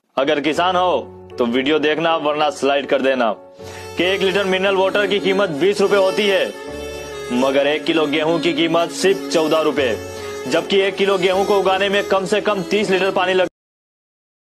अगर किसान हो तो वीडियो देखना वरना स्लाइड कर देना कि 1 लीटर मिनरल वाटर की कीमत 20 रुपए होती है, मगर 1 किलो गेहूं की कीमत सिर्फ 14 रुपए, जबकि 1 किलो गेहूं को उगाने में कम से कम 30 लीटर पानी लगता है।